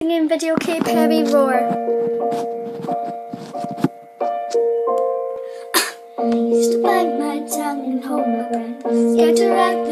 In video K Perry roar. I used to bite my tongue and hold my breath, scared to write